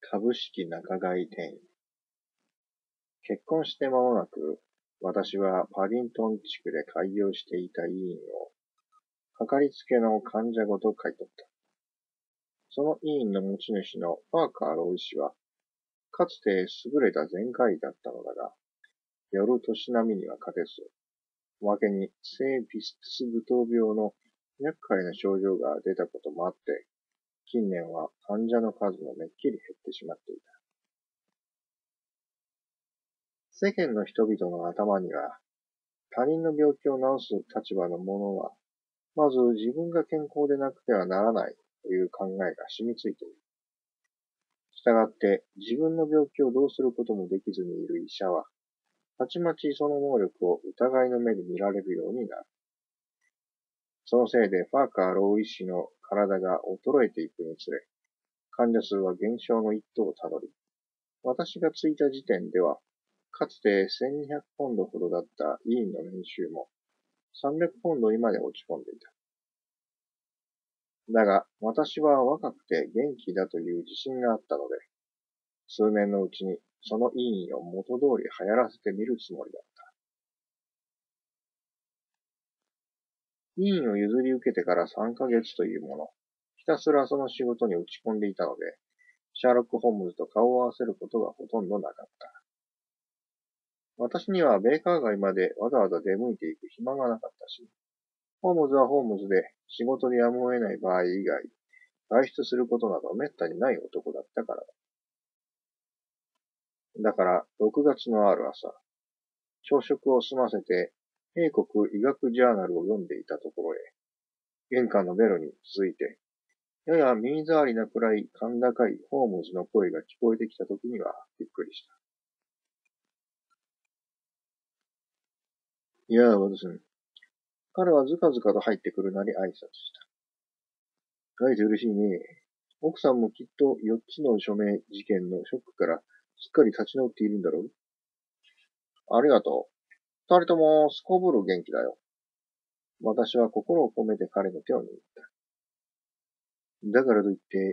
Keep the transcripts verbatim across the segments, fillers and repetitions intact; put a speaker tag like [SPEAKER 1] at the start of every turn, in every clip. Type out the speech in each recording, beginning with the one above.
[SPEAKER 1] 株式仲買店員。結婚して間もなく、私はパディントン地区で開業していた医院を、かかりつけの患者ごと買い取った。その医院の持ち主のパーカー老医師は、かつて優れた全科医だったのだが、夜年並みには勝てず、おまけに性ビスツス無糖病の厄介な症状が出たこともあって、近年は患者の数もめっきり減ってしまっていた。世間の人々の頭には、他人の病気を治す立場の者は、まず自分が健康でなくてはならないという考えが染みついている。したがって自分の病気をどうすることもできずにいる医者は、たちまちその能力を疑いの目で見られるようになる。そのせいでパーカー老医師の体が衰えていくにつれ、患者数は減少の一途をたどり、私が着いた時点では、かつてせんにひゃくポンドほどだった医院の年収もさんびゃくポンドにまで落ち込んでいた。だが、私は若くて元気だという自信があったので、数年のうちにその医院を元通り流行らせてみるつもりだった。医院を譲り受けてからさんかげつというもの、ひたすらその仕事に打ち込んでいたので、シャーロック・ホームズと顔を合わせることがほとんどなかった。私にはベーカー街までわざわざ出向いていく暇がなかったし、ホームズはホームズで仕事でやむを得ない場合以外、外出することなど滅多にない男だったからだ。だから、ろくがつのある朝、朝食を済ませて、英国医学ジャーナルを読んでいたところへ、玄関のベロに続いて、やや耳障りなくらい甲高いホームズの声が聞こえてきたときにはびっくりした。いやあ、ワトソン。彼はずかずかと入ってくるなり挨拶した。書いて嬉しいね。奥さんもきっとよっつの署名事件のショックからすっかり立ち直っているんだろう。ありがとう。二人ともすこぶる元気だよ。私は心を込めて彼の手を握った。だからといって、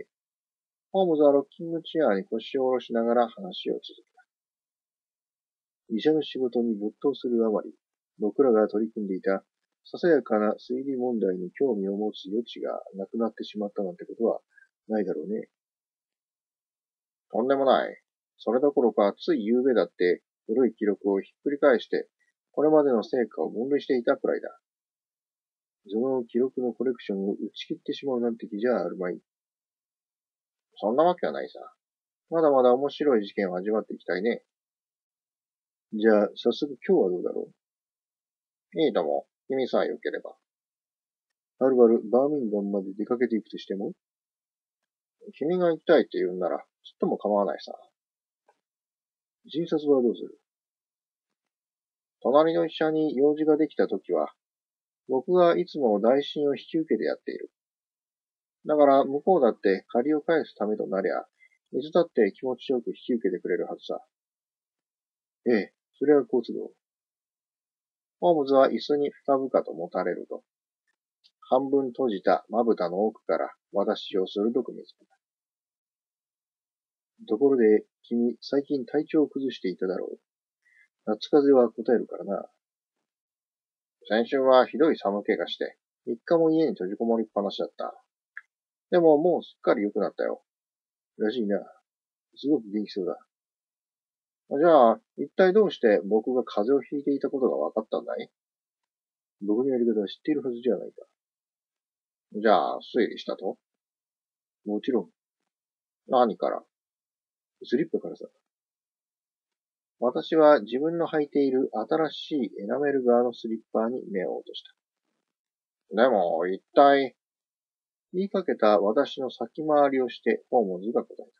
[SPEAKER 1] ホームズはロッキングチェアに腰を下ろしながら話を続けた。医者の仕事に没頭するあまり、僕らが取り組んでいたささやかな推理問題に興味を持つ余地がなくなってしまったなんてことはないだろうね。とんでもない。それどころか、つい昨べだって古い記録をひっくり返して、これまでの成果を分類していたくらいだ。その記録のコレクションを打ち切ってしまうなんて気じゃあるまい。そんなわけはないさ。まだまだ面白い事件を味わっていきたいね。じゃあ、早速今日はどうだろう。いいとも、君さえ良ければ。はるばるバーミンガムまで出かけていくとしても、君が行きたいって言うんなら、ちっとも構わないさ。診察はどうする？隣の医者に用事ができたときは、僕がいつも代診を引き受けてやっている。だから向こうだって借りを返すためとなりゃ、いつだって気持ちよく引き受けてくれるはずさ。ええ、それは好都合。ホームズは椅子に深々ともたれると、半分閉じたまぶたの奥から私を鋭く見つめた。ところで、君、最近体調を崩していただろう。夏風邪は答えるからな。先週はひどい寒気がして、三日も家に閉じこもりっぱなしだった。でももうすっかり良くなったよ。らしいな。すごく元気そうだ。じゃあ、一体どうして僕が風邪をひいていたことが分かったんだい？僕のやり方は知っているはずじゃないか。じゃあ、推理したと？もちろん。何から？スリッパからさ。私は自分の履いている新しいエナメル革のスリッパに目を落とした。でも、一体、言いかけた私の先回りをしてホームズが答えた。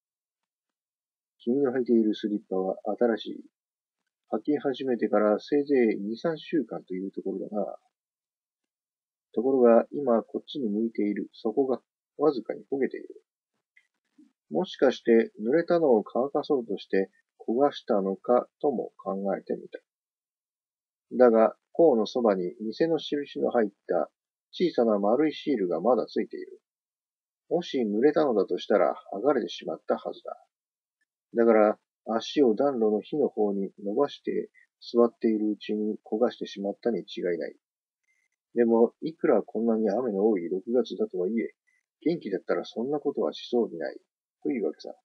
[SPEAKER 1] 君の履いているスリッパは新しい。履き始めてからせいぜいに、さんしゅうかんというところだな。ところが、今こっちに向いている底がわずかに焦げている。もしかして濡れたのを乾かそうとして焦がしたのかとも考えてみた。だが、甲のそばに店の印の入った小さな丸いシールがまだついている。 もし濡れたのだとしたら剥がれてしまったはずだ。だから足を暖炉の火の方に伸ばして座っているうちに焦がしてしまったに違いない。でも、いくらこんなに雨の多いろくがつだとはいえ、元気だったらそんなことはしそうにない。というわけさ。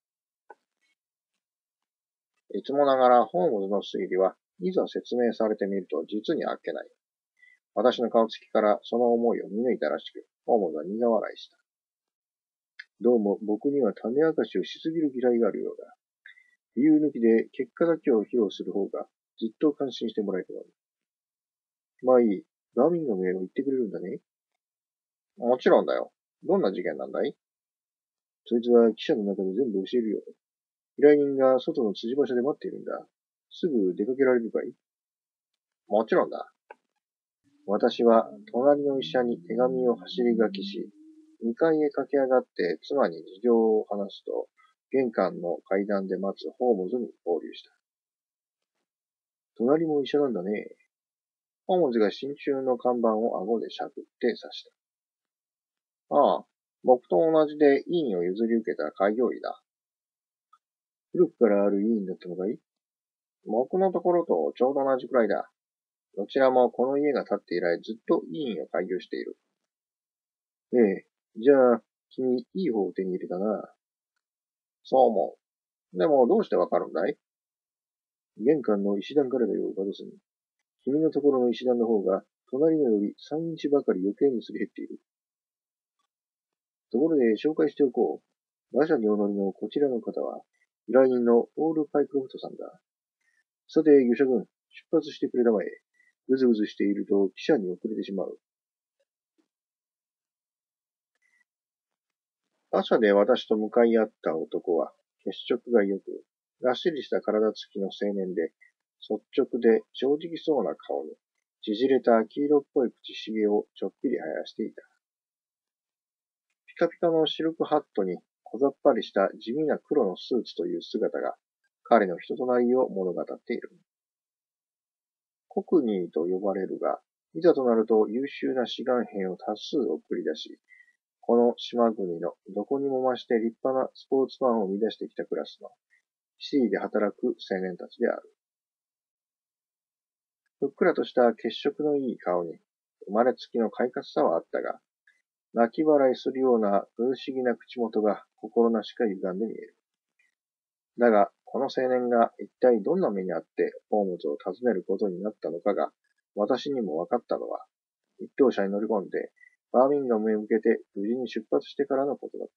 [SPEAKER 1] いつもながらホームズの推理はいざ説明されてみると実にあっけない。私の顔つきからその思いを見抜いたらしく、ホームズは苦笑いした。どうも僕には種明かしをしすぎる嫌いがあるようだ。理由抜きで結果だけを披露する方がずっと感心してもらえるのに。まあいい。バーミンガムへを言ってくれるんだね。もちろんだよ。どんな事件なんだい？そいつは記者の中で全部教えるよ。依頼人が外の辻場所で待っているんだ。すぐ出かけられるかい？もちろんだ。私は隣の医者に手紙を走り書きし、にかいへ駆け上がって妻に事情を話すと、玄関の階段で待つホームズに合流した。隣も医者なんだね。ホームズが真鍮の看板を顎でしゃくって刺した。ああ、僕と同じで医院を譲り受けた開業医だ。古くからある医院だったのかい？僕のところとちょうど同じくらいだ。どちらもこの家が建って以来ずっと医院を開業している。ええ、じゃあ、君、いい方を手に入れたな。そう思う。でも、どうしてわかるんだい？玄関の石段からだよ、バドソン。君のところの石段の方が、隣のよりさんインチばかり余計にすり減っている。ところで、紹介しておこう。馬車にお乗りのこちらの方は、依頼人のオール・パイクロフトさんだ。さて、魚者軍、出発してくれたまえ。ぐずぐずしていると汽車に遅れてしまう。馬車で私と向かい合った男は、血色が良く、がっしりした体つきの青年で、率直で正直そうな顔に、縮れた黄色っぽい口ひげをちょっぴり生やしていた。ピカピカのシルクハットに小ざっぱりした地味な黒のスーツという姿が、彼の人となりを物語っている。コクニーと呼ばれるが、いざとなると優秀な志願兵を多数送り出し、この島国のどこにも増して立派なスポーツマンを生み出してきたクラスの、シティで働く青年たちである。ふっくらとした血色のいい顔に、生まれつきの快活さはあったが、泣き笑いするような不思議な口元が心なしか歪んで見える。だが、この青年が一体どんな目にあってホームズを訪ねることになったのかが、私にも分かったのは、一等車に乗り込んで、バーミンガムへ向けて無事に出発してからのことだった。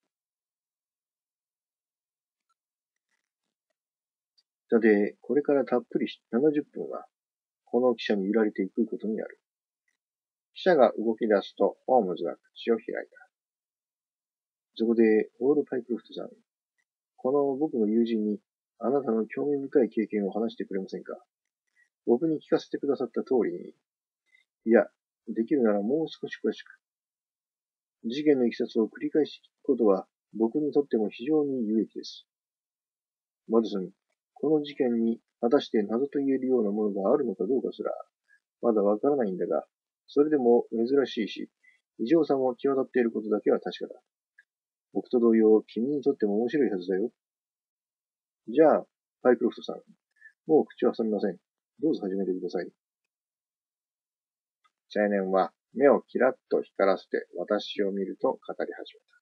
[SPEAKER 1] さて、これからたっぷりななじゅっぷんは、この汽車に揺られていくことになる。汽車が動き出すと、ホームズが口を開いた。そこで、オール・パイクロフトさん、この僕の友人に、あなたの興味深い経験を話してくれませんか？僕に聞かせてくださった通りに、いや、できるならもう少し詳しく。事件のいきさつを繰り返し聞くことは、僕にとっても非常に有益です。マドソン、この事件に果たして謎と言えるようなものがあるのかどうかすら、まだわからないんだが、それでも珍しいし、異常さも際立っていることだけは確かだ。僕と同様、君にとっても面白いはずだよ。じゃあ、パイクロフトさん、もう口を挟みません。どうぞ始めてください。青年は目をキラッと光らせて私を見ると語り始めた。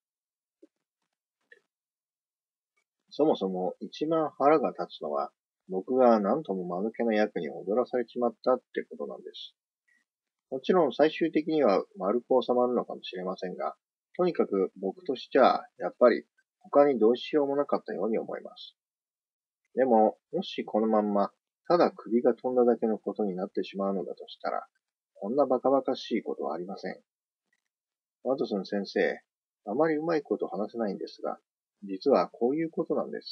[SPEAKER 1] そもそも一番腹が立つのは、僕が何とも間抜けな役に踊らされちまったってことなんです。もちろん最終的には丸く収まるのかもしれませんが、とにかく僕としては、やっぱり他にどうしようもなかったように思います。でも、もしこのまんま、ただ首が飛んだだけのことになってしまうのだとしたら、こんなバカバカしいことはありません。ワトソン先生、あまりうまいこと話せないんですが、実はこういうことなんです。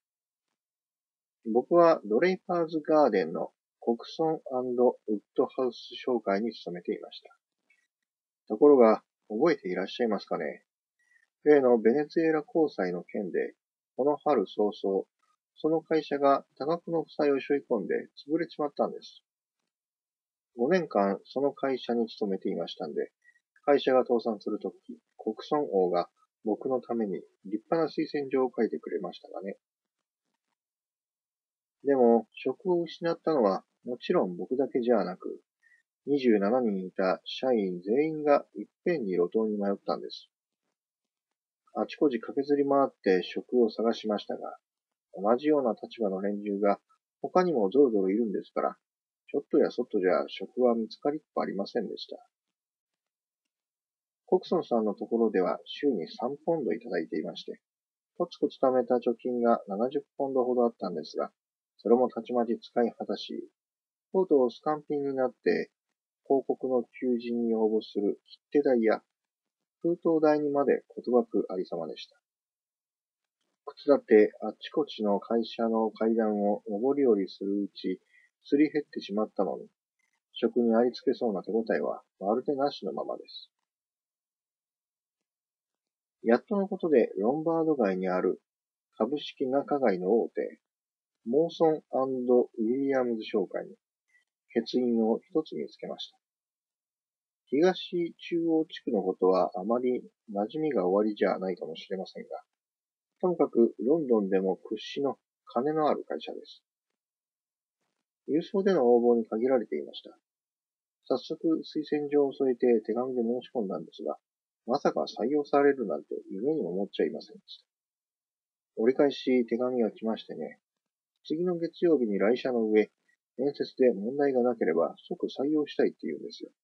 [SPEAKER 1] 僕はドレイパーズガーデンのコクソン・ウッドハウス商会に勤めていました。ところが、覚えていらっしゃいますかね？例のベネズエラ交際の件で、この春早々、その会社が多額の負債を背負い込んで潰れちまったんです。ごねんかんその会社に勤めていましたんで、会社が倒産するとき、 国村王が僕のために立派な推薦状を書いてくれましたがね。でも、職を失ったのはもちろん僕だけじゃなく、にじゅうななにんいた社員全員がいっぺんに路頭に迷ったんです。あちこち駆けずり回って職を探しましたが、同じような立場の連中が他にもぞろぞろいるんですから、ちょっとやそっとじゃ職は見つかりっこありませんでした。コクソンさんのところでは週にさんポンドいただいていまして、コツコツ貯めた貯金がななじゅっポンドほどあったんですが、それもたちまち使い果たし、とうとうスカンピンになって広告の求人に応募する切手代や封筒代にまでことばくありさまでした。靴だってあっちこっちの会社の階段を上り下りするうち、すり減ってしまったのに、職にありつけそうな手応えはまるでなしのままです。やっとのことでロンバード街にある株式仲買の大手、モーソン&ウィリアムズ商会に欠員を一つ見つけました。東中央地区のことはあまり馴染みが終わりじゃないかもしれませんが、ともかくロンドンでも屈指の金のある会社です。郵送での応募に限られていました。早速推薦状を添えて手紙で申し込んだんですが、まさか採用されるなんて夢にも思っちゃいませんでした。折り返し手紙が来ましてね、次の月曜日に来社の上、面接で問題がなければ即採用したいって言うんですよ。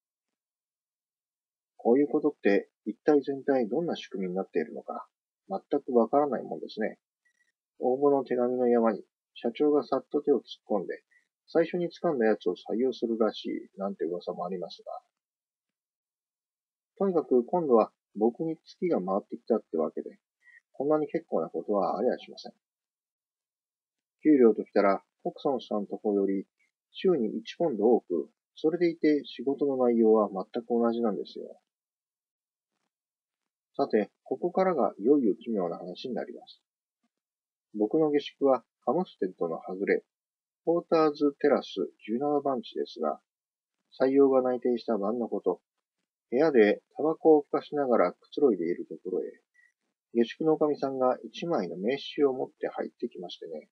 [SPEAKER 1] こういうことって一体全体どんな仕組みになっているのか、全くわからないもんですね。応募の手紙の山に社長がさっと手を突っ込んで、最初に掴んだやつを採用するらしいなんて噂もありますが、とにかく今度は僕に月が回ってきたってわけで、こんなに結構なことはありゃしません。給料ときたら、コクソンさんとこより週にいちポンド多く、それでいて仕事の内容は全く同じなんですよ。さて、ここからがいよいよ奇妙な話になります。僕の下宿はハムステッドの外れ、ポーターズテラスじゅうなな番地ですが、採用が内定した晩のこと、部屋でタバコをふかしながらくつろいでいるところへ、下宿のおかみさんが一枚の名刺を持って入ってきましてね、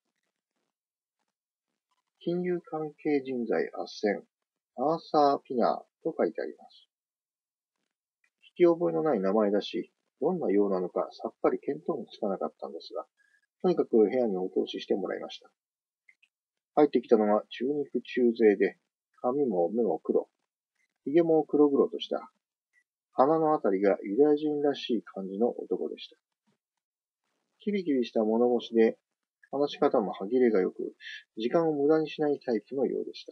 [SPEAKER 1] 金融関係人材斡旋、アーサー・ピナーと書いてあります。聞き覚えのない名前だし、どんなようなのかさっぱり見当もつかなかったんですが、とにかく部屋にお通ししてもらいました。入ってきたのは中肉中背で、髪も目も黒、髭も黒々とした、鼻のあたりがユダヤ人らしい感じの男でした。キリキリした物腰で、話し方も歯切れが良く、時間を無駄にしないタイプのようでした。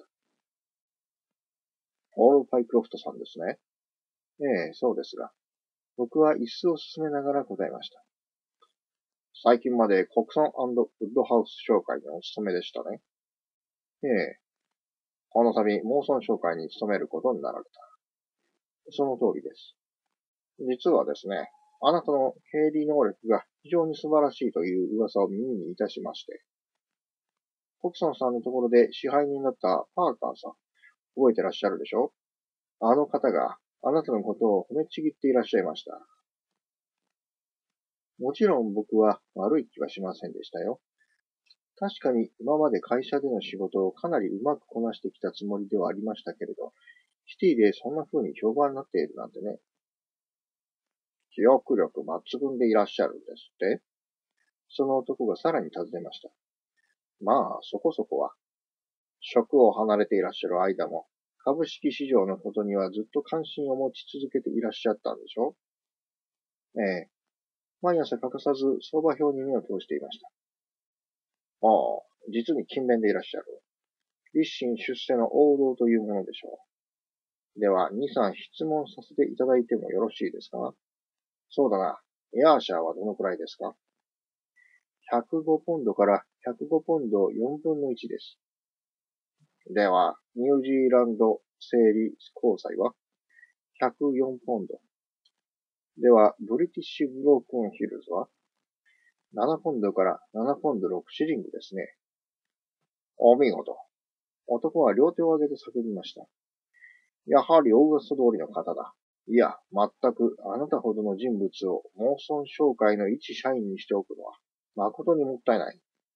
[SPEAKER 1] オール・パイクロフトさんですね。ええ、そうですが、僕は椅子を進めながら答えました。最近まで国産ウッドハウス商会にお勤めでしたね。ええ、この度、モーソン商会に勤めることになられた。その通りです。実はですね、あなたの経理能力が非常に素晴らしいという噂を耳にいたしまして、コクソンさんのところで支配人になったパーカーさん、覚えてらっしゃるでしょ？あの方があなたのことを褒めちぎっていらっしゃいました。もちろん僕は悪い気はしませんでしたよ。確かに今まで会社での仕事をかなりうまくこなしてきたつもりではありましたけれど、シティでそんな風に評判になっているなんてね。記憶力抜群でいらっしゃるんですって？その男がさらに尋ねました。まあ、そこそこは。職を離れていらっしゃる間も、株式市場のことにはずっと関心を持ち続けていらっしゃったんでしょ？ええ。毎朝欠かさず相場表に目を通していました。ああ、実に勤勉でいらっしゃる。立身出世の王道というものでしょう。では、に、さん質問させていただいてもよろしいですか？そうだな。エアーシャーはどのくらいですか？ ひゃくご ポンドからひゃくごポンドよんぶんのいちです。では、ニュージーランド整理交際はひゃくよんポンド。では、ブリティッシュブロークンヒルズはななポンドからななポンドろくシリングですね。お見事。男は両手を上げて叫びました。やはり大噂通りの方だ。 いや、全くあなたほどの人物をモーソン商会の一社員にしておくのは誠にもったいない。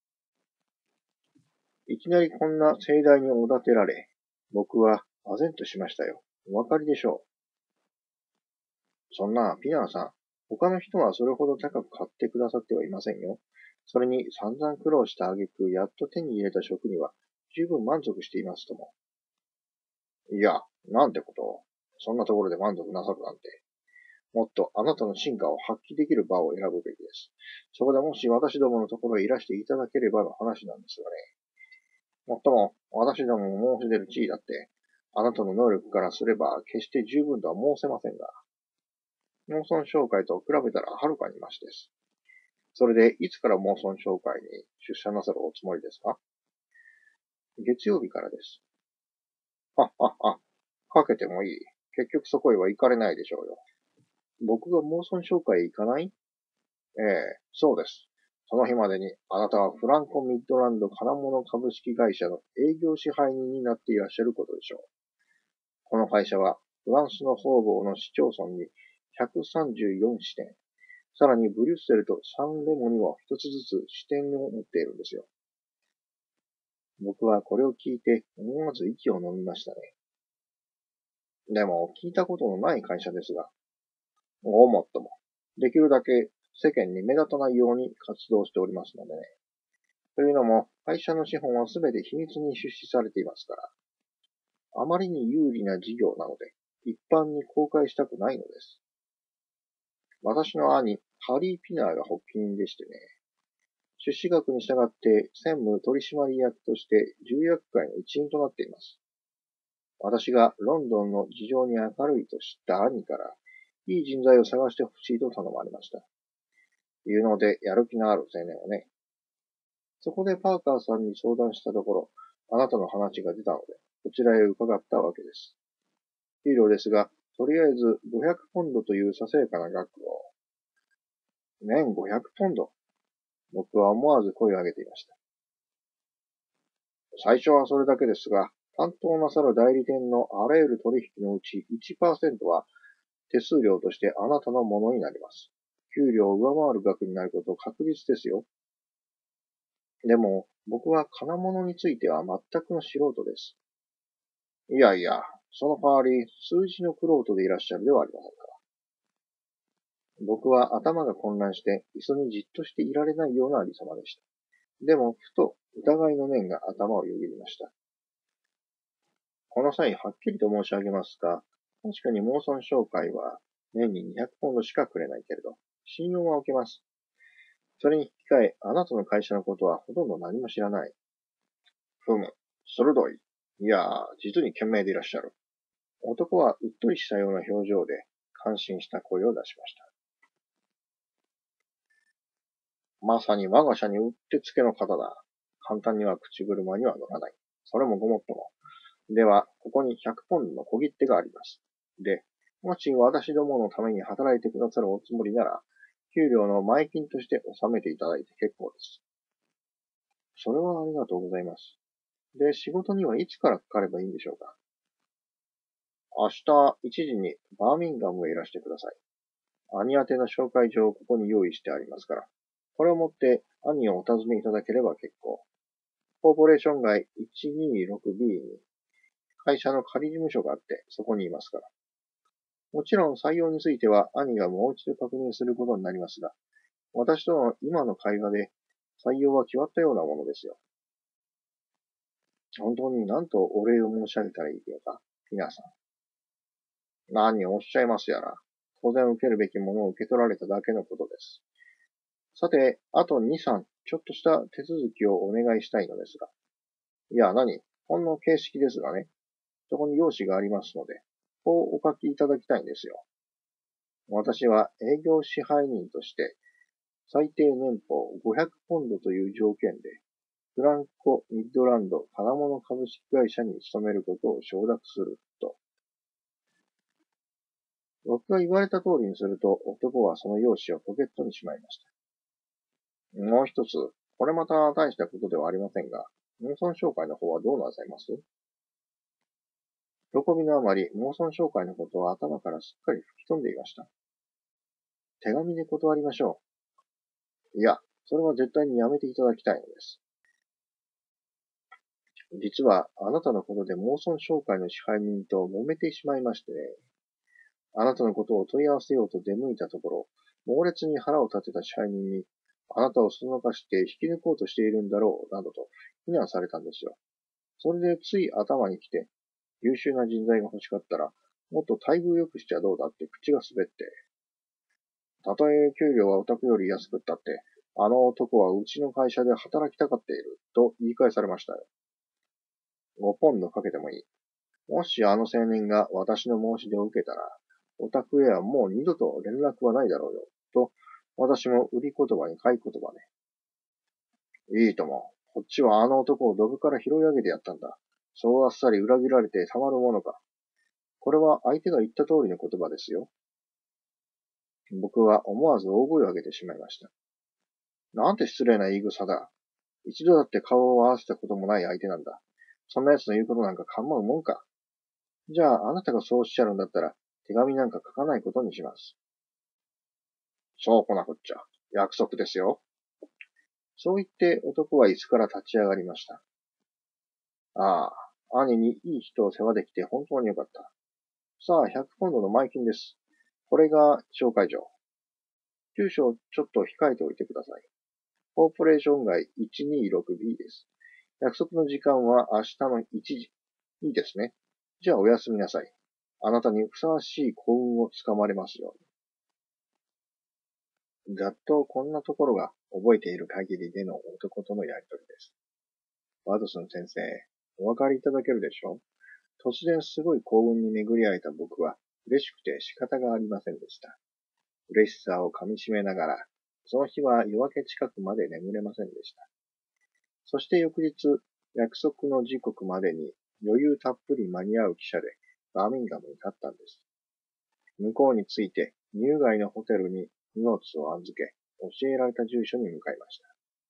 [SPEAKER 1] いきなりこんな盛大におだてられ、僕は唖然としましたよ。お分かりでしょう。そんな、ピナーさん、他の人はそれほど高く買ってくださってはいませんよ。それに散々苦労した挙句、やっと手に入れた職には十分満足していますとも。いや、なんてことを。そんなところで満足なさるなんて。もっとあなたの進化を発揮できる場を選ぶべきです。そこでもし私どものところへいらしていただければの話なんですがね。もっとも、私どもの申し出る地位だって、あなたの能力からすれば決して十分とは申せませんが、農村商会と比べたらはるかにマシです。それで、いつから農村商会に出社なさるおつもりですか？月曜日からです。はっはっは。かけてもいい。結局そこへは行かれないでしょうよ。僕が農村商会へ行かない？ええ、そうです。その日までに、あなたはフランコミッドランド金物株式会社の営業支配人になっていらっしゃることでしょう。この会社は、フランスの方々の市町村にひゃくさんじゅうよん支店、さらにブリュッセルとサンレモにも一つずつ支店を持っているんですよ。僕はこれを聞いて思わず息を飲みましたね。でも、聞いたことのない会社ですが、ごもっとも、できるだけ世間に目立たないように活動しておりますのでね。というのも、会社の資本はすべて秘密に出資されていますから、あまりに有利な事業なので、一般に公開したくないのです。私の兄、ハリー・ピナーが発起人でしてね、出資額に従って専務取締役として重役会の一員となっています。私がロンドンの事情に明るいと知った兄から、いい人材を探してほしいと頼まれました。いうので、やる気のある青年をね。そこでパーカーさんに相談したところ、あなたの話が出たので、こちらへ伺ったわけです。給料ですが、とりあえずごひゃくポンドというささやかな額を、年ごひゃくポンド。僕は思わず声を上げていました。最初はそれだけですが、担当なさる代理店のあらゆる取引のうち いちパーセント は手数料としてあなたのものになります。給料を上回る額になること確実ですよ。でも、僕は金物については全くの素人です。いやいや、その代わり数字の玄人でいらっしゃるではありませんか。僕は頭が混乱して椅子にじっとしていられないようなありさまでした。でも、ふと疑いの念が頭をよぎりました。この際、はっきりと申し上げますが、確かにモーソン商会は年ににひゃくポンドしかくれないけれど、信用は受けます。それに引き換え、あなたの会社のことはほとんど何も知らない。ふむ、鋭い。いやー、実に賢明でいらっしゃる。男はうっとりしたような表情で感心した声を出しました。まさに我が社にうってつけの方だ。簡単には口車には乗らない。それもごもっとも。では、ここにひゃくポンドの小切手があります。で、もし私どものために働いてくださるおつもりなら、給料の前金として納めていただいて結構です。それはありがとうございます。で、仕事にはいつからかかればいいんでしょうか？明日いちじにバーミンガムへいらしてください。兄宛ての紹介状をここに用意してありますから。これを持って兄をお尋ねいただければ結構。コーポレーション街 いちにろくビー に会社の仮事務所があって、そこにいますから。もちろん採用については兄がもう一度確認することになりますが、私との今の会話で採用は決まったようなものですよ。本当に何とお礼を申し上げたらいいのか、皆さん。何をおっしゃいますやら。当然受けるべきものを受け取られただけのことです。さて、あとに、さん、ちょっとした手続きをお願いしたいのですが。いや、何ほんの形式ですがね。そこに用紙がありますので、こうお書きいただきたいんですよ。私は営業支配人として、最低年俸ごひゃくポンドという条件で、フランコ・ミッドランド金物株式会社に勤めることを承諾すると。僕が言われた通りにすると、男はその用紙をポケットにしまいました。もう一つ、これまた大したことではありませんが、農村商会の方はどうなさいます？ 喜びのあまり、モーソン商会のことを頭からすっかり吹き飛んでいました。手紙で断りましょう。いや、それは絶対にやめていただきたいのです。実は、あなたのことでモーソン商会の支配人と揉めてしまいましてね。あなたのことを問い合わせようと出向いたところ、猛烈に腹を立てた支配人に、あなたをそのかして引き抜こうとしているんだろう、などと非難されたんですよ。それでつい頭に来て、優秀な人材が欲しかったら、もっと待遇良くしちゃどうだって口が滑って、たとえ給料はお宅より安くったって、あの男はうちの会社で働きたがっている、と言い返されましたよ。ごポンドかけてもいい。もしあの青年が私の申し出を受けたら、お宅へはもう二度と連絡はないだろうよ。と、私も売り言葉に買い言葉で。いいとも。こっちはあの男をドブから拾い上げてやったんだ。そうあっさり裏切られてたまるものか。これは相手が言った通りの言葉ですよ。僕は思わず大声を上げてしまいました。なんて失礼な言い草だ。一度だって顔を合わせたこともない相手なんだ。そんな奴の言うことなんか構うもんか。じゃあ、あなたがそうおっしゃるんだったら、手紙なんか書かないことにします。そうこなくっちゃ。約束ですよ。そう言って男は椅子から立ち上がりました。ああ、兄にいい人を世話できて本当によかった。さあ、ひゃくポンドの前金です。これが紹介状。住所をちょっと控えておいてください。コーポレーション街 いちにーろくビー です。約束の時間は明日のいちじ。いいですね。じゃあおやすみなさい。あなたにふさわしい幸運をつかまれますように。ざっとこんなところが覚えている限りでの男とのやりとりです。ワトソン先生、お分かりいただけるでしょう？突然すごい幸運に巡り会えた僕は嬉しくて仕方がありませんでした。嬉しさを噛み締めながら、その日は夜明け近くまで眠れませんでした。そして翌日、約束の時刻までに余裕たっぷり間に合う汽車でバーミンガムに立ったんです。向こうに着いて、入街のホテルに荷物を預け、教えられた住所に向かいました。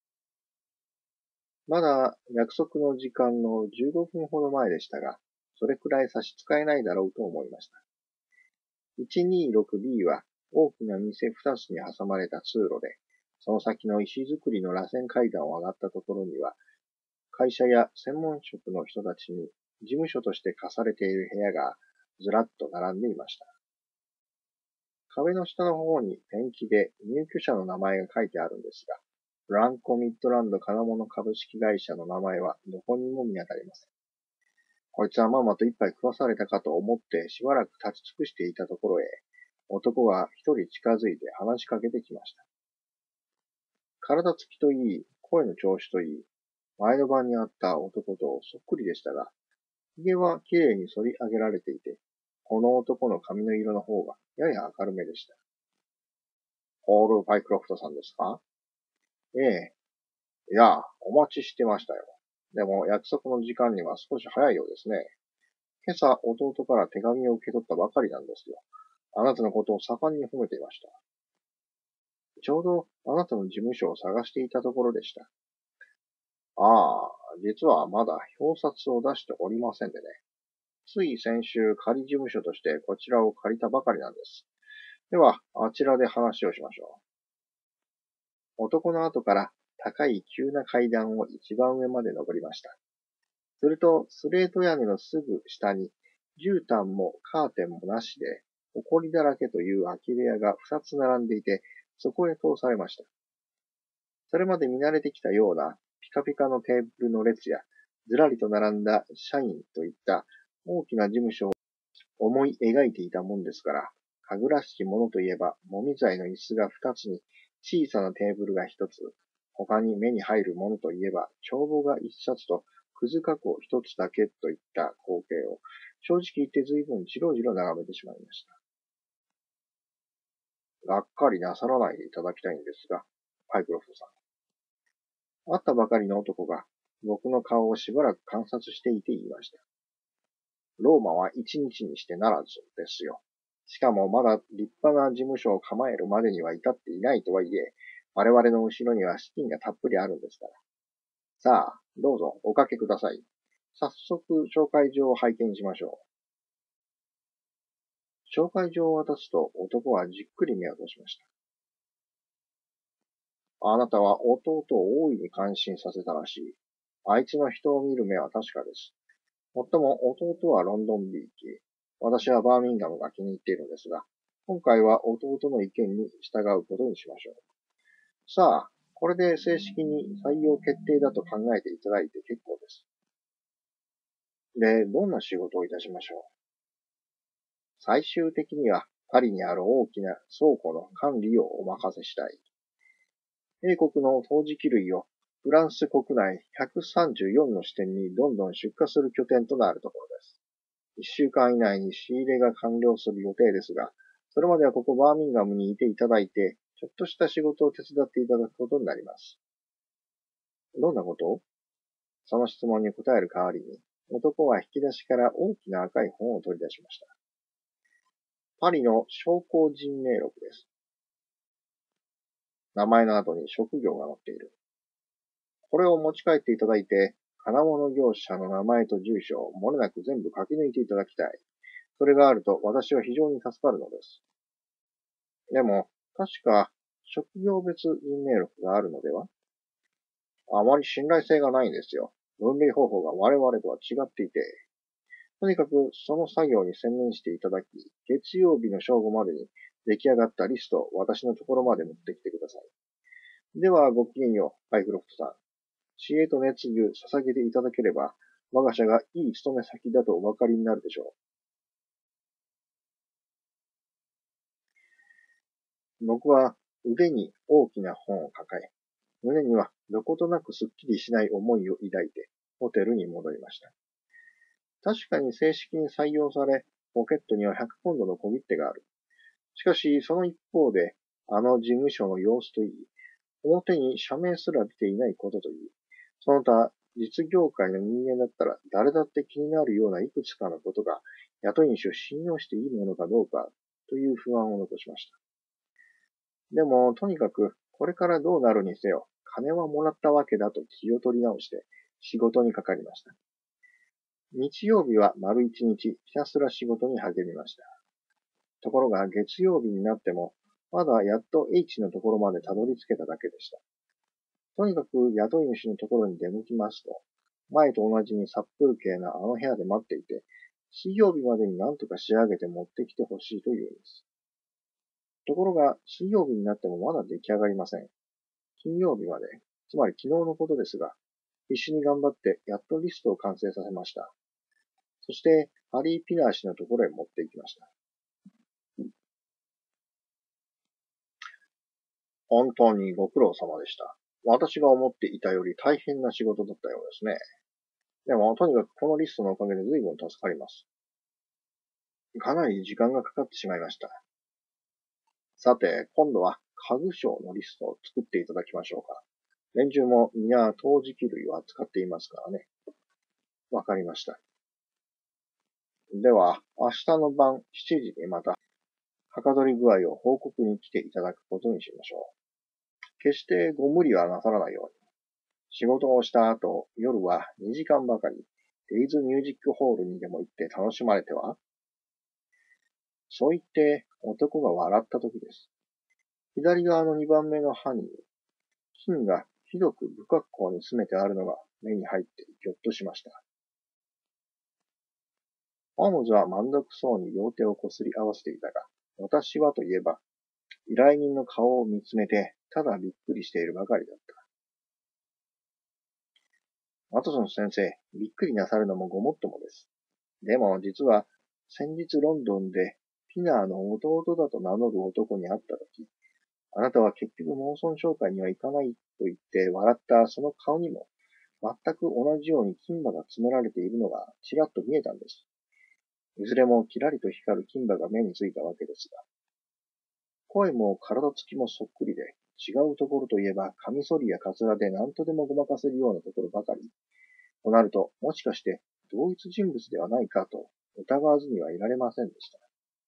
[SPEAKER 1] まだ約束の時間のじゅうごふんほど前でしたが、それくらい差し支えないだろうと思いました。いちにーろくビー は大きな店二つに挟まれた通路で、その先の石造りの螺旋階段を上がったところには、会社や専門職の人たちに事務所として貸されている部屋がずらっと並んでいました。壁の下の方にペンキで入居者の名前が書いてあるんですが、ブランコミッドランド金物株式会社の名前はどこにも見当たりません。こいつはまんまと一杯食わされたかと思ってしばらく立ち尽くしていたところへ、男が一人近づいて話しかけてきました。体つきといい、声の調子といい、前の晩に会った男とそっくりでしたが、髭はきれいに剃り上げられていて、この男の髪の色の方がやや明るめでした。ホール・パイクロフトさんですか？ええ。いや、お待ちしてましたよ。でも約束の時間には少し早いようですね。今朝弟から手紙を受け取ったばかりなんですよ。あなたのことを盛んに褒めていました。ちょうどあなたの事務所を探していたところでした。ああ、実はまだ表札を出しておりませんでね。つい先週仮事務所としてこちらを借りたばかりなんです。では、あちらで話をしましょう。男の後から高い急な階段を一番上まで登りました。すると、スレート屋根のすぐ下に、絨毯もカーテンもなしで、埃だらけという空き部屋が二つ並んでいて、そこへ通されました。それまで見慣れてきたようなピカピカのテーブルの列や、ずらりと並んだ社員といった大きな事務所を思い描いていたもんですから、家具らしきものといえば、もみ材の椅子が二つに、小さなテーブルが一つ、他に目に入るものといえば、帳簿が一冊と、くずかこ一つだけといった光景を、正直言って随分じろじろ眺めてしまいました。がっかりなさらないでいただきたいんですが、パイクロフトさん。会ったばかりの男が、僕の顔をしばらく観察していて言いました。ローマは一日にしてならずですよ。しかもまだ立派な事務所を構えるまでには至っていないとはいえ、我々の後ろには資金がたっぷりあるんですから。さあ、どうぞおかけください。早速紹介状を拝見しましょう。 紹介状を渡すと男はじっくり目を閉じました。あなたは弟を大いに感心させたらしい。あいつの人を見る目は確かです。もっとも弟はロンドンビーキ、私はバーミンガムが気に入っているのですが、今回は弟の意見に従うことにしましょう。さあ、これで正式に採用決定だと考えていただいて結構です。で、どんな仕事をいたしましょう。最終的にはパリにある大きな倉庫の管理をお任せしたい。英国の陶磁器類をフランス国内ひゃくさんじゅうよんの支店にどんどん出荷する拠点となるところです。いっしゅうかん以内に仕入れが完了する予定ですが、それまではここバーミンガムにいていただいて、ちょっとした仕事を手伝っていただくことになります。どんなことを？その質問に答える代わりに、男は引き出しから大きな赤い本を取り出しました。パリの商工人名録です。名前の後に職業が載っている。これを持ち帰っていただいて、金物業者の名前と住所を漏れなく全部書き抜いていただきたい。それがあると私は非常に助かるのです。でも、確か職業別人名録があるのでは？あまり信頼性がないんですよ。分類方法が我々とは違っていて。とにかくその作業に専念していただき、月曜日の正午までに出来上がったリストを私のところまで持ってきてください。では、ごきげんよう、パイクロフトさん。知恵と熱意を捧げていただければ、我が社がいい勤め先だとお分かりになるでしょう。僕は腕に大きな本を抱え、胸にはどことなくすっきりしない思いを抱いて、ホテルに戻りました。確かに正式に採用され、ポケットにはひゃくポンドの小切手がある。しかし、その一方で、あの事務所の様子といい、表に社名すら出ていないことといい、その他、実業界の人間だったら誰だって気になるようないくつかのことが、雇い主を信用していいものかどうかという不安を残しました。でも、とにかく、これからどうなるにせよ、金はもらったわけだと気を取り直して、仕事にかかりました。日曜日は丸一日ひたすら仕事に励みました。ところが月曜日になっても、まだやっと H のところまでたどり着けただけでした。とにかく雇い主のところに出向きますと、前と同じに殺風景なあの部屋で待っていて、水曜日までに何とか仕上げて持ってきてほしいというんです。ところが、水曜日になってもまだ出来上がりません。金曜日まで、つまり昨日のことですが、必死に頑張ってやっとリストを完成させました。そして、ハリー・ピナー氏のところへ持って行きました。本当にご苦労様でした。私が思っていたより大変な仕事だったようですね。でも、とにかくこのリストのおかげで随分助かります。かなり時間がかかってしまいました。さて、今度は家具商のリストを作っていただきましょうか。連中も皆陶磁器類を扱っていますからね。わかりました。では、明日の晩しちじにまた、はかどり具合を報告に来ていただくことにしましょう。決してご無理はなさらないように。仕事をした後、夜はにじかんばかり、デイズミュージックホールにでも行って楽しまれては？そう言って男が笑った時です。左側のにばんめの歯に、金がひどく不格好に詰めてあるのが目に入ってぎょっとしました。ホームズは満足そうに両手をこすり合わせていたが、私はといえば、依頼人の顔を見つめて、ただびっくりしているばかりだった。ワトソン先生、びっくりなさるのもごもっともです。でも実は、先日ロンドンでピナーの弟だと名乗る男に会ったとき、あなたは結局農村商会には行かないと言って笑ったその顔にも、全く同じように金歯が詰められているのがちらっと見えたんです。いずれもキラリと光る金歯が目についたわけですが、声も体つきもそっくりで、違うところといえば、カミソリやカツラで何とでもごまかせるようなところばかり。となると、もしかして同一人物ではないかと疑わずにはいられませんでした。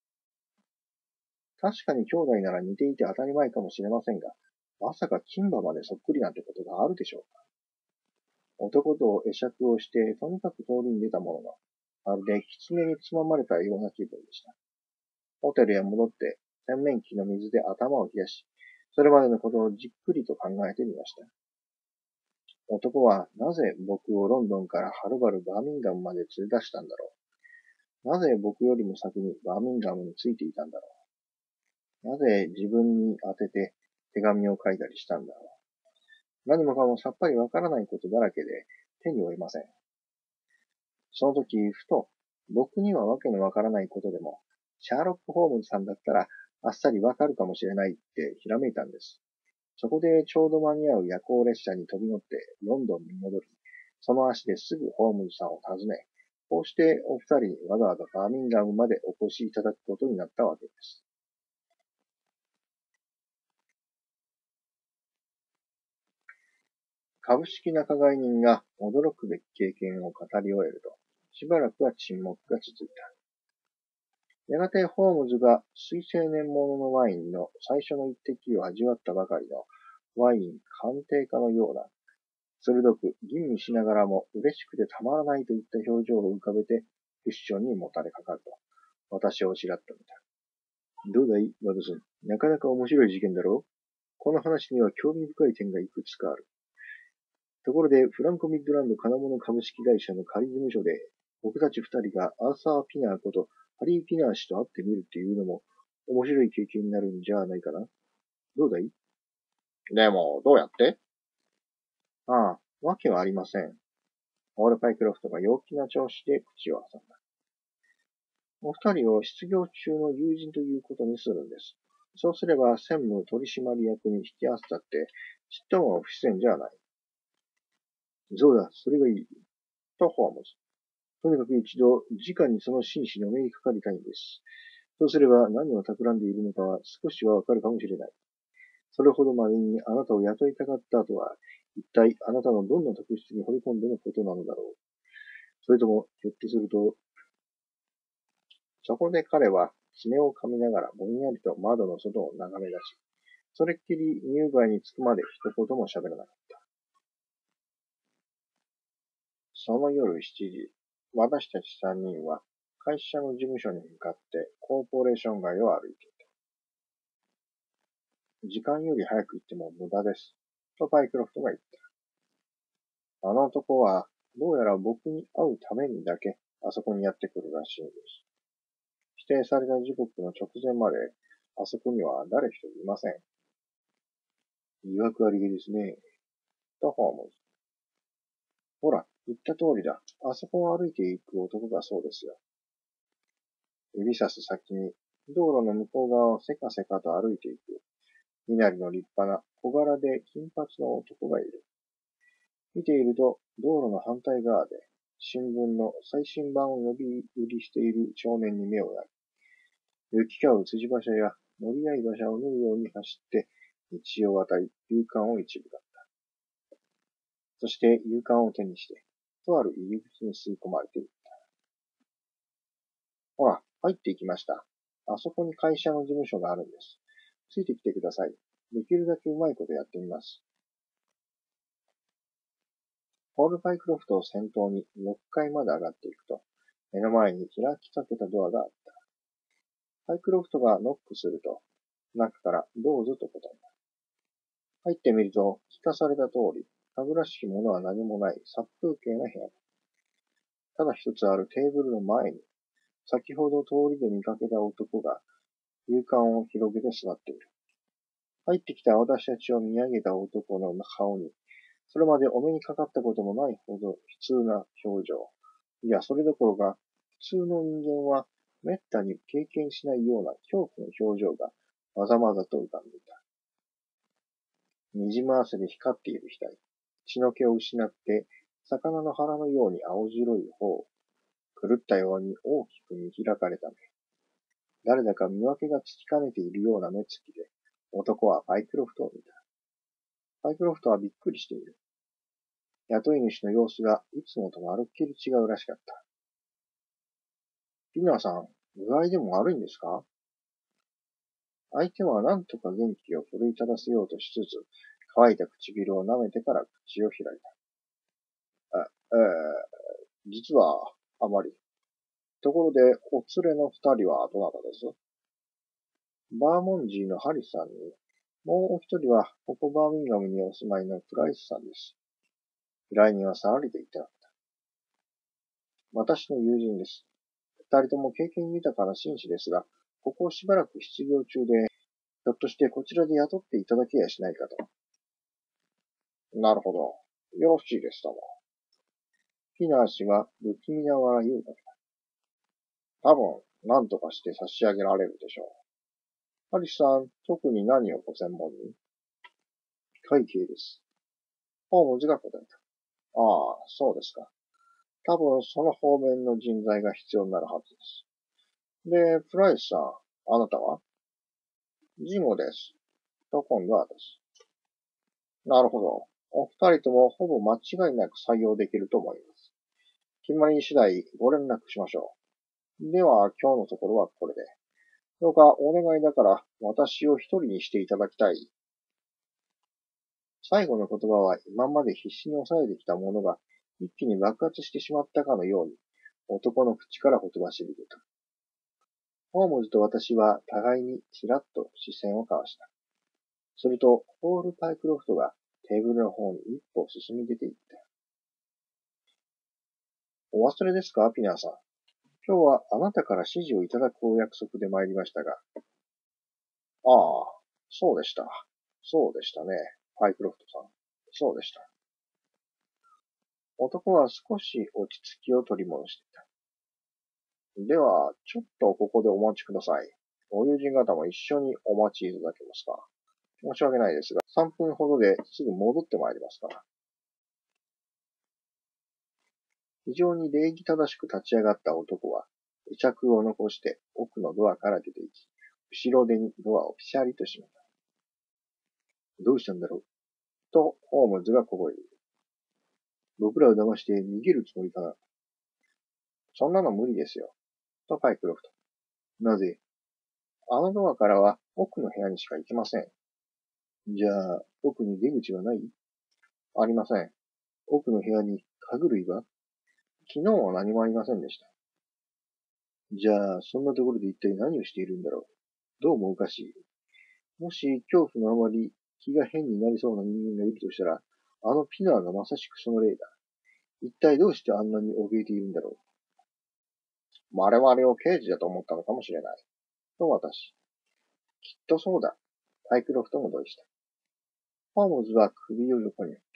[SPEAKER 1] 確かに兄弟なら似ていて当たり前かもしれませんが、まさか金歯までそっくりなんてことがあるでしょうか。男と会釈をして、とにかく通りに出たものの、まるで狐につままれたような気分でした。 ホテルへ戻って洗面器の水で頭を冷やし、それまでのことをじっくりと考えてみました。男はなぜ僕をロンドンからはるばるバーミンガムまで連れ出したんだろう。なぜ僕よりも先にバーミンガムについていたんだろう。なぜ自分に当てて手紙を書いたりしたんだろう。何もかもさっぱりわからないことだらけで手に負えません。その時、ふと、僕にはわけのわからないことでも、シャーロック・ホームズさんだったらあっさりわかるかもしれないってひらめいたんです。そこでちょうど間に合う夜行列車に飛び乗ってロンドンに戻り、その足ですぐホームズさんを訪ね、こうしてお二人にわざわざバーミンガムまでお越しいただくことになったわけです。株式仲買人が驚くべき経験を語り終えると、しばらくは沈黙が続いた。やがてホームズが水青年もののワインの最初の一滴を味わったばかりのワイン鑑定家のような、鋭く吟味しながらも嬉しくてたまらないといった表情を浮かべてクッションにもたれかかると、私をちらっと見た。どうだい、ワトソン。なかなか面白い事件だろう。この話には興味深い点がいくつかある。ところで、フランコミッドランド金物株式会社の仮事務所で、僕たち二人がアーサー・ピナーことハリー・ピナー氏と会ってみるっていうのも面白い経験になるんじゃないかな。どうだい？でも、どうやって？ああ、わけはありません。オール・パイクロフトが陽気な調子で口を挟んだ。お二人を失業中の友人ということにするんです。そうすれば専務取締役に引き合わせたってちっとも不自然じゃない。そうだ、それがいい。とホームズ。とにかく一度、直にその紳士にお目にかかりたいんです。そうすれば何を企んでいるのかは少しはわかるかもしれない。それほどまでにあなたを雇いたかったとは、一体あなたのどんな特質に掘り込んでのことなのだろう。それとも、ひょっとすると、そこで彼は爪を噛みながらぼんやりと窓の外を眺め出し、それっきり乳母に着くまで一言も喋らなかった。その夜しちじ、私たち三人は会社の事務所に向かってコーポレーション街を歩いていた。時間より早く行っても無駄です。とパイクロフトが言った。あの男はどうやら僕に会うためにだけあそこにやってくるらしいんです。指定された時刻の直前まであそこには誰一人いません。疑惑ありげですね。とホームズ。ほら、言った通りだ。あそこを歩いていく男がそうですよ。指さす先に、道路の向こう側をせかせかと歩いていく、身なりの立派な小柄で金髪の男がいる。見ていると、道路の反対側で、新聞の最新版を呼び売りしている少年に目をやる。行き交う辻馬車や乗り合い馬車を縫うように走って、道を渡り、勇敢を一部だった。そして勇敢を手にして、とある入り口に吸い込まれていった。ほら、入っていきました。あそこに会社の事務所があるんです。ついてきてください。できるだけうまいことやってみます。ポール・パイクロフトを先頭にろっかいまで上がっていくと、目の前に開きかけたドアがあった。パイクロフトがノックすると、中からどうぞと答えた。入ってみると、聞かされた通り、家具らしきものは何もない殺風景な部屋だ。ただ一つあるテーブルの前に、先ほど通りで見かけた男が、勇敢を広げて座っている。入ってきた私たちを見上げた男の顔に、それまでお目にかかったこともないほど悲痛な表情。いや、それどころか、普通の人間は滅多に経験しないような恐怖の表情がまざまざと浮かんでいた。にじま汗で光っている額、血の気を失って、魚の腹のように青白い方、狂ったように大きく見開かれた目。誰だか見分けがつきかねているような目つきで、男はパイクロフトを見た。パイクロフトはびっくりしている。雇い主の様子がいつもとまるっきり違うらしかった。ピナーさん、具合でも悪いんですか？相手は何とか元気を奮い立たせようとしつつ、乾いた唇を舐めてから口を開いた。あ、えー、実は、あまり。ところで、お連れの二人はどなたです？ バーモンジーのハリスさんに、もうお一人は、ここバーミンガムにお住まいのプライスさんです。依頼人はさらりと言ってなかった。私の友人です。二人とも経験豊かな紳士ですが、ここしばらく失業中で、ひょっとしてこちらで雇っていただけやしないかと。なるほど。よろしいですとも。ピナー氏は不気味な笑いをかけた。多分、何とかして差し上げられるでしょう。ハリスさん、特に何をご専門に？会計です。ホームズが答えた。ああ、そうですか。多分その方面の人材が必要になるはずです。で、プライスさん、あなたは？ジモです。と今度はです。なるほど。お二人ともほぼ間違いなく採用できると思います。決まり次第ご連絡しましょう。では、今日のところはこれで。どうかお願いだから私を一人にしていただきたい。最後の言葉は今まで必死に抑えてきたものが一気に爆発してしまったかのように男の口からほとばしり出た。ホームズと私は互いにちらっと視線を交わした。すると、ホール・パイクロフトがテーブルの方に一歩進み出ていった。お忘れですか、ピナーさん。今日はあなたから指示をいただくお約束で参りましたが。ああ、そうでした。そうでしたね。パイクロフトさん。そうでした。男は少し落ち着きを取り戻していた。では、ちょっとここでお待ちください。ご友人方も一緒にお待ちいただけますか？申し訳ないですが、さんぷんほどですぐ戻ってまいりますから。非常に礼儀正しく立ち上がった男は、癒着を残して奥のドアから出て行き、後ろ手にドアをピシャリと閉めた。どうしたんだろうと、ホームズがこぼれている。僕らを騙して逃げるつもりかな？そんなの無理ですよ。とパイクロフト。なぜ？あのドアからは奥の部屋にしか行けません。じゃあ、奥に出口はない？ありません。奥の部屋に家具類は？昨日は何もありませんでした。じゃあ、そんなところで一体何をしているんだろう。どうもおかしい。もし恐怖のあまり気が変になりそうな人間がいるとしたら、あのピナーがまさしくその例だ。一体どうしてあんなに怯えているんだろう。我々を刑事だと思ったのかもしれない。と私。きっとそうだ。パイクロフトも同意した。ホームズは首を横に振った。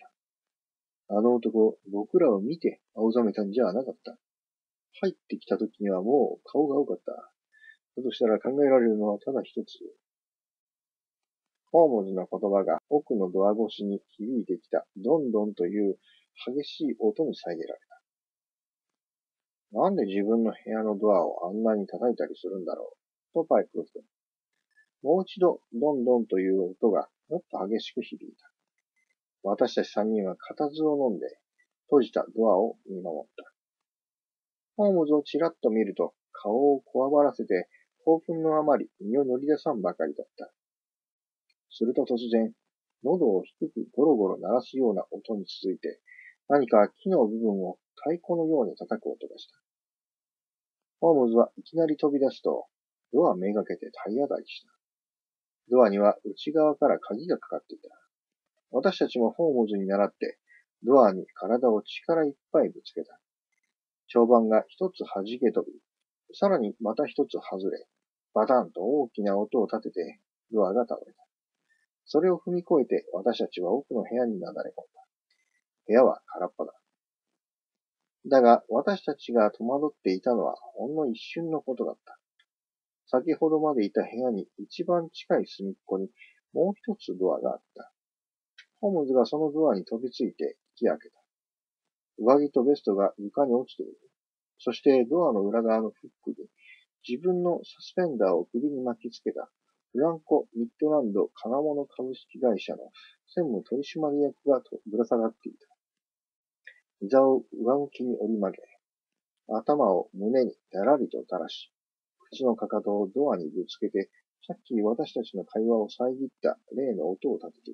[SPEAKER 1] あの男、僕らを見て青ざめたんじゃなかった。入ってきた時にはもう顔が多かった。だとしたら考えられるのはただ一つ。ホームズの言葉が奥のドア越しに響いてきたドンドンという激しい音に遮られた。なんで自分の部屋のドアをあんなに叩いたりするんだろうとパイクロフト。もう一度ドンドンという音がもっと激しく響いた。私たち三人は固唾を飲んで閉じたドアを見守った。ホームズをちらっと見ると顔をこわばらせて興奮のあまり身を乗り出さんばかりだった。すると突然、喉を低くゴロゴロ鳴らすような音に続いて、何か木の部分を太鼓のように叩く音がした。ホームズはいきなり飛び出すと、ドアめがけて体当たりした。ドアには内側から鍵がかかっていた。私たちもホームズに倣って、ドアに体を力いっぱいぶつけた。長板が一つ弾け飛び、さらにまた一つ外れ、バタンと大きな音を立てて、ドアが倒れた。それを踏み越えて私たちは奥の部屋になだれ込んだ。部屋は空っぽだ。だが私たちが戸惑っていたのはほんの一瞬のことだった。先ほどまでいた部屋に一番近い隅っこにもう一つドアがあった。ホームズがそのドアに飛びついて引き開けた。上着とベストが床に落ちている。そしてドアの裏側のフックに自分のサスペンダーを首に巻きつけたフランコ・ミッドランド金物株式会社の専務取締役がぶら下がっていた。膝を上向きに折り曲げ、頭を胸にだらりと垂らし、口のかかとをドアにぶつけて、さっき私たちの会話を遮った例の音を立てている。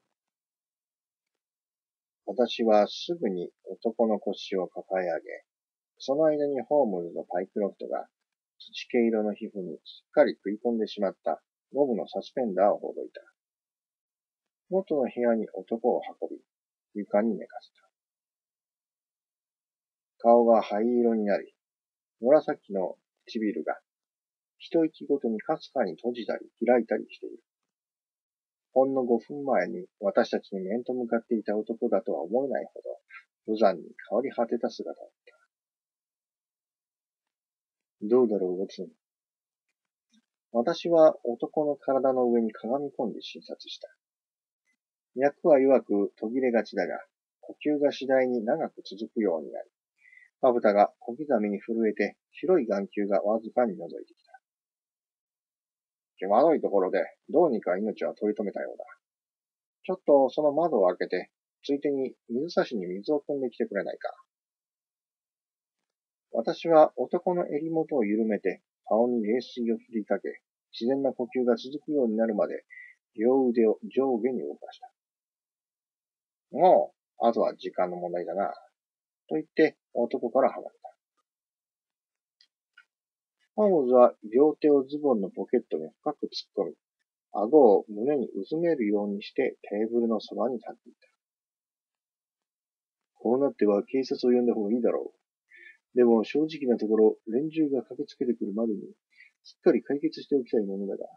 [SPEAKER 1] 私はすぐに男の腰を抱え上げ、その間にホームズのパイクロフトが土系色の皮膚にすっかり食い込んでしまったゴムのサスペンダーをほどいた。元の部屋に男を運び、床に寝かせた。顔が灰色になり、紫の唇が一息ごとにかすかに閉じたり開いたりしている。ほんのごふんまえに私たちに面と向かっていた男だとは思えないほど、無残に変わり果てた姿だった。どうだろう、ウォツン。私は男の体の上にかがみ込んで診察した。脈は弱く途切れがちだが、呼吸が次第に長く続くようになり、まぶたが小刻みに震えて白い眼球がわずかに覗いてきた。際どいところでどうにか命は取り留めたようだ。ちょっとその窓を開けて、ついでに水差しに水を汲んできてくれないか。私は男の襟元を緩めて顔に冷水を振りかけ、自然な呼吸が続くようになるまで両腕を上下に動かした。もう、あとは時間の問題だな。と言って男から離れた。ホームズは両手をズボンのポケットに深く突っ込み、顎を胸にうずめるようにしてテーブルのそばに立っていた。こうなっては警察を呼んだ方がいいだろう。でも正直なところ、連中が駆けつけてくるまでに、すっかり解決しておきたいものだが。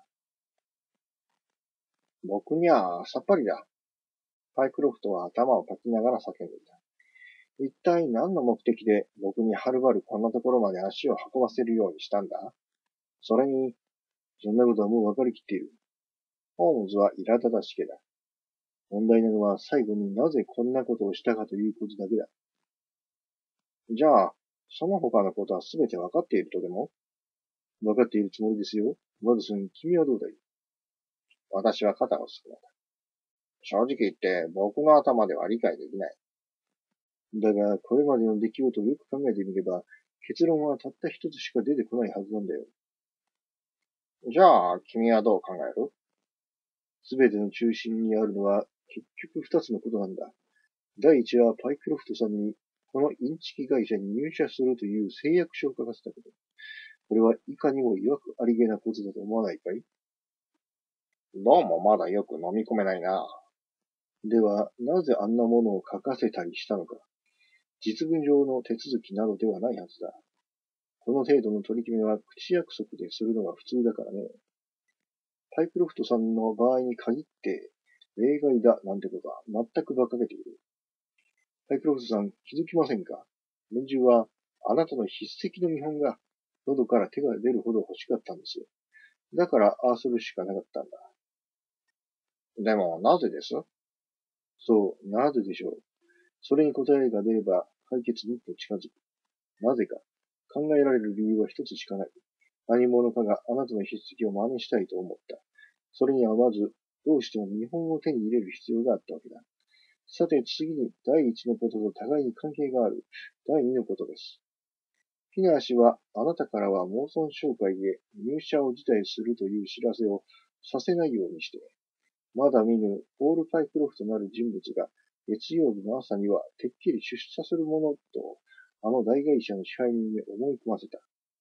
[SPEAKER 1] 僕にはさっぱりだ。パイクロフトは頭をかきながら叫んでいた。一体何の目的で僕にはるばるこんなところまで足を運ばせるようにしたんだ？それに、そんなことはもう分かりきっている。ホームズは苛立たしげだ。問題なのは最後になぜこんなことをしたかということだけだ。じゃあ、その他のことはすべて分かっているとでも？分かっているつもりですよ。ワトソン、君はどうだい？私は肩をすくめた。正直言って僕の頭では理解できない。だが、これまでの出来事をよく考えてみれば、結論はたった一つしか出てこないはずなんだよ。じゃあ、君はどう考える？すべての中心にあるのは、結局二つのことなんだ。第一は、パイクロフトさんに、このインチキ会社に入社するという誓約書を書かせたこと。これはいかにも曰くありげなことだと思わないかい？どうもまだよく飲み込めないな。では、なぜあんなものを書かせたりしたのか。実務上の手続きなどではないはずだ。この程度の取り決めは口約束でするのが普通だからね。パイクロフトさんの場合に限って、例外だなんてことは全く馬鹿げている。パイクロフトさん、気づきませんか？連中は、あなたの筆跡の見本が、喉から手が出るほど欲しかったんですよ。だから、ああするしかなかったんだ。でも、なぜです？そう、なぜでしょう。それに答えが出れば、解決に一歩近づく。なぜか。考えられる理由は一つしかない。何者かがあなたの筆跡を真似したいと思った。それにはまず、どうしても見本を手に入れる必要があったわけだ。さて、次に第一のことと互いに関係がある第二のことです。フィナー氏は、あなたからはモーソン商会へ入社を辞退するという知らせをさせないようにして、まだ見ぬポール・パイクロフとなる人物が月曜日の朝にはてっきり出社するものと、あの大会社の支配人に思い込ませた。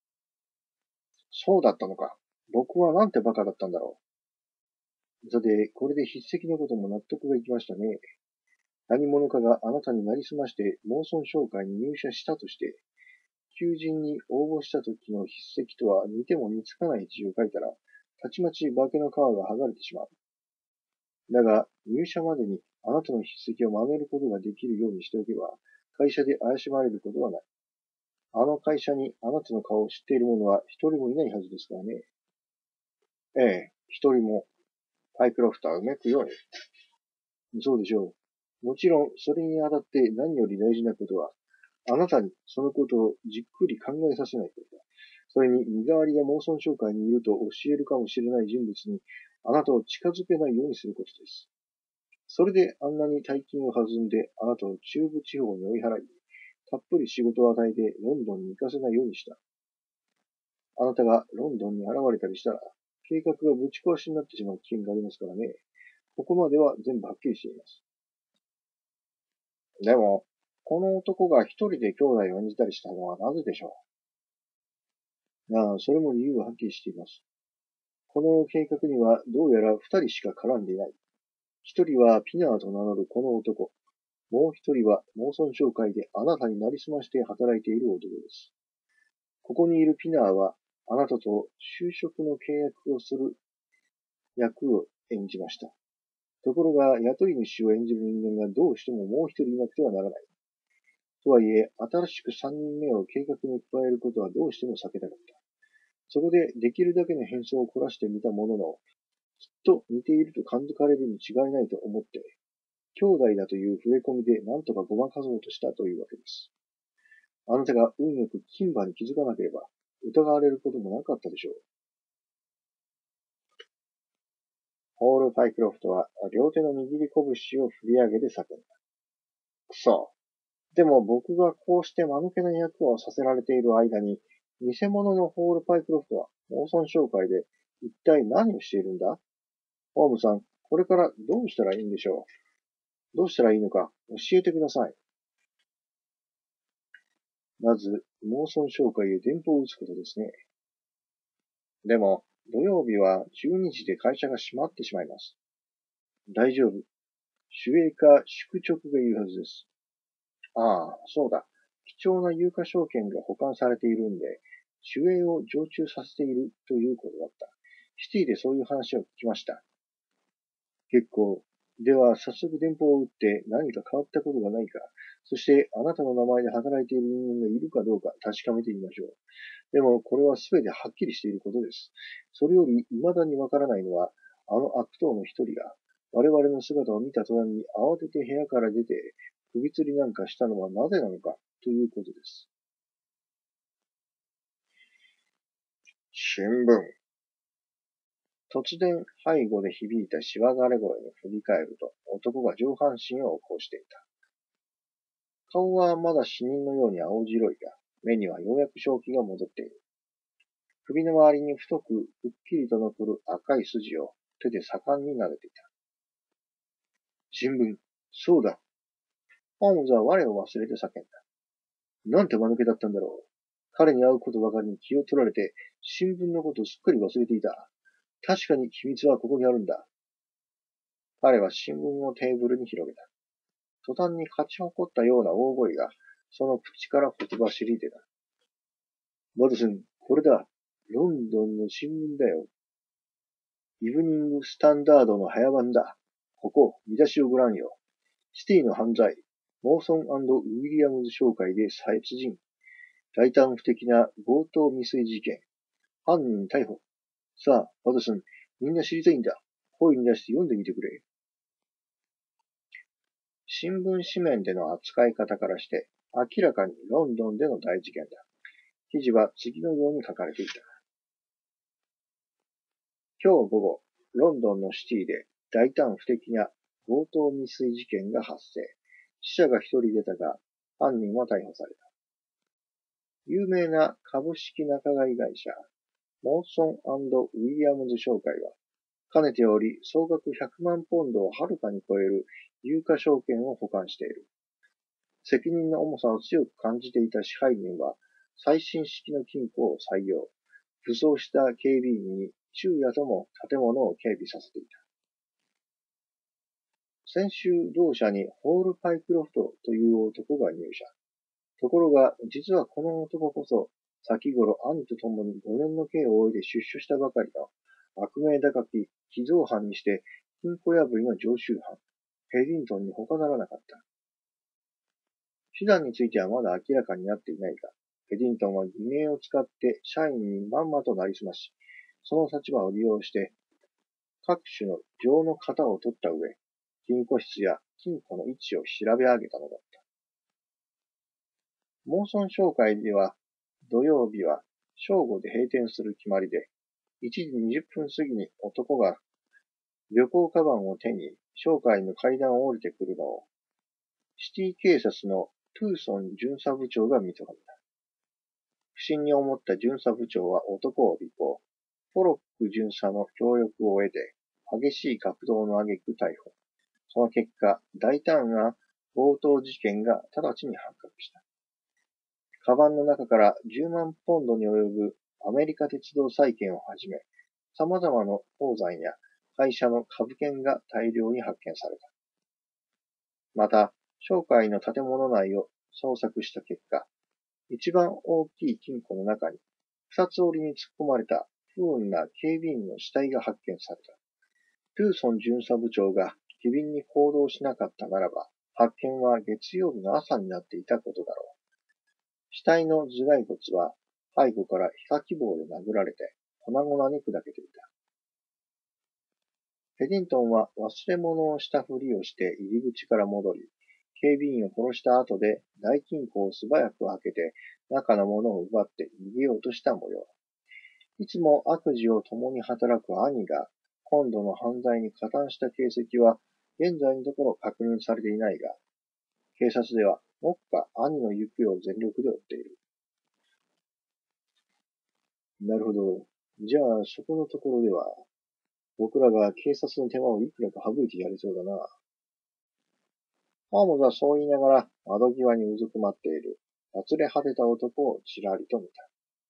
[SPEAKER 1] そうだったのか。僕はなんて馬鹿だったんだろう。さて、これで筆跡のことも納得がいきましたね。何者かがあなたになりすましてモーソン商会に入社したとして、求人に応募した時の筆跡とは似ても似つかない字を書いたら、たちまち化けの皮が剥がれてしまう。だが、入社までにあなたの筆跡を真似ることができるようにしておけば、会社で怪しまれることはない。あの会社にあなたの顔を知っている者は一人もいないはずですからね。ええ、一人も、パイクロフトはうめくように。そうでしょう。もちろん、それにあたって何より大事なことは、あなたにそのことをじっくり考えさせないことだ。それに、身代わりがモーソン商会にいると教えるかもしれない人物に、あなたを近づけないようにすることです。それであんなに大金を弾んで、あなたを中部地方に追い払い、たっぷり仕事を与えてロンドンに行かせないようにした。あなたがロンドンに現れたりしたら、計画がぶち壊しになってしまう危険がありますからね。ここまでは全部はっきりしています。でも、この男が一人で兄弟を演じたりしたのはなぜでしょう？ああ、それも理由ははっきりしています。 この計画にはどうやら二人しか絡んでいない。一人はピナーと名乗るこの男。もう一人はモーソン商会であなたになりすまして働いている男です。ここにいるピナーはあなたと就職の契約をする役を演じました。ところが雇い主を演じる人間がどうしてももう一人いなくてはならない。とはいえ、新しく三人目を計画に加えることはどうしても避けたかった。そこでできるだけの変装を凝らしてみたものの、きっと似ていると感づかれるに違いないと思って、兄弟だという触れ込みで何とかごまかそうとしたというわけです。あなたが運よく金馬に気づかなければ、疑われることもなかったでしょう。ホール・パイクロフトは両手の握り拳を振り上げて叫んだ。くそ。でも僕がこうして間抜けな役をさせられている間に、偽物のホール・パイクロフトはモーソン商会で一体何をしているんだ？ホームさん、これからどうしたらいいんでしょう？どうしたらいいのか教えてください。まず、モーソン商会へ電報を打つことですね。でも、土曜日はじゅうにじで会社が閉まってしまいます。大丈夫。守衛か宿直がいるはずです。ああ、そうだ。貴重な有価証券が保管されているんで、守衛を常駐させているということだった。シティでそういう話を聞きました。結構。では、早速電報を打って何か変わったことがないか、そしてあなたの名前で働いている人間がいるかどうか確かめてみましょう。でも、これは全てはっきりしていることです。それより未だにわからないのは、あの悪党の一人が、我々の姿を見た途端に慌てて部屋から出て、首吊りなんかしたのはなぜなのか、ということです。新聞。突然、背後で響いたしわがれ声に振り返ると、男が上半身を起こしていた。顔はまだ死人のように青白いが、目にはようやく正気が戻っている。首の周りに太く、くっきりと残る赤い筋を手で盛んに撫でていた。新聞。そうだ。ホームズは我を忘れて叫んだ。なんて間抜けだったんだろう。彼に会うことばかりに気を取られて、新聞のことをすっかり忘れていた。確かに秘密はここにあるんだ。彼は新聞をテーブルに広げた。途端に勝ち誇ったような大声が、その口からほとばしり出た。ワトソン、これだ。ロンドンの新聞だよ。イブニングスタンダードの早番だ。ここ、見出しをご覧よ。シティの犯罪。モーソン&ウィリアムズ商会で殺人。大胆不敵な強盗未遂事件。犯人逮捕。さあ、ワトソン、みんな知りたいんだ。声に出して読んでみてくれ。新聞紙面での扱い方からして、明らかにロンドンでの大事件だ。記事は次のように書かれていた。今日午後、ロンドンのシティで大胆不敵な強盗未遂事件が発生。死者が一人出たが、犯人は逮捕された。有名な株式仲買会社、モーソン&ウィリアムズ商会は、かねてより総額ひゃくまんポンドをはるかに超える有価証券を保管している。責任の重さを強く感じていた支配人は、最新式の金庫を採用。武装した警備員に昼夜とも建物を警備させていた。先週同社にホール・パイクロフトという男が入社。ところが、実はこの男こそ、先頃兄と共にごねんの刑を終えて出所したばかりの悪名高き寄贈犯にして金庫破りの常習犯、ヘディントンに他ならなかった。手段についてはまだ明らかになっていないが、ヘディントンは偽名を使って社員にまんまとなりすまし、その立場を利用して、各種の情の型を取った上、金庫室や金庫の位置を調べ上げたのだった。モーソン商会では、土曜日は正午で閉店する決まりで、いちじにじゅっぷん過ぎに男が旅行カバンを手に商会の階段を降りてくるのを、シティ警察のトゥーソン巡査部長が見つかった。不審に思った巡査部長は男を尾行。ポロック巡査の協力を得て、激しい格闘の挙句逮捕。その結果、大胆な強盗事件が直ちに発覚した。カバンの中からじゅうまんポンドに及ぶアメリカ鉄道債券をはじめ、 様々な鉱山や会社の株券が大量に発見された。また、商会の建物内を捜索した結果、一番大きい金庫の中に、二つ折りに突っ込まれた不運な警備員の死体が発見された。トゥーソン巡査部長が機敏に行動しなかったならば、発見は月曜日の朝になっていたことだろう。死体の頭蓋骨は背後から皮下希望で殴られて粉々に砕けていた。ペディントンは忘れ物をしたふりをして入り口から戻り、警備員を殺した後で大金庫を素早く開けて中のものを奪って逃げようとした模様。いつも悪事を共に働く兄が今度の犯罪に加担した形跡は現在のところ確認されていないが、警察では目下兄の行方を全力で追っている。なるほど。じゃあそこのところでは僕らが警察の手間をいくらか省いてやれそうだな。ハーモズはそう言いながら窓際にうずくまっている、やつれ果てた男をちらりと見た。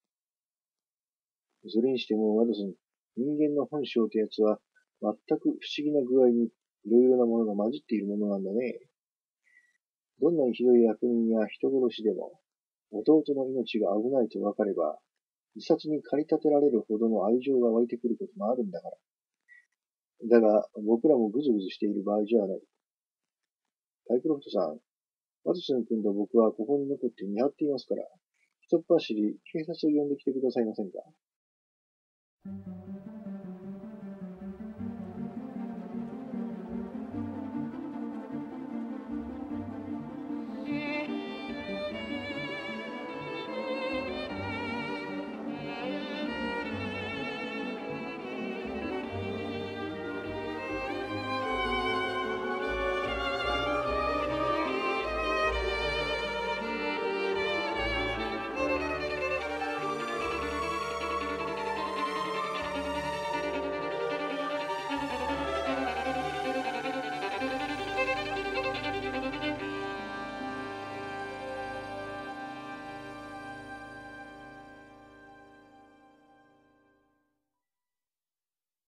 [SPEAKER 1] それにしても、ワトソン、人間の本性ってやつは、全く不思議な具合にいろいろなものが混じっているものなんだね。どんなにひどい悪人や人殺しでも、弟の命が危ないと分かれば、自殺に駆り立てられるほどの愛情が湧いてくることもあるんだから。だが、僕らもぐずぐずしている場合じゃない。パイクロフトさん、ワトソン君と僕はここに残って見張っていますから、ひとっ走り警察を呼んできてくださいませんか。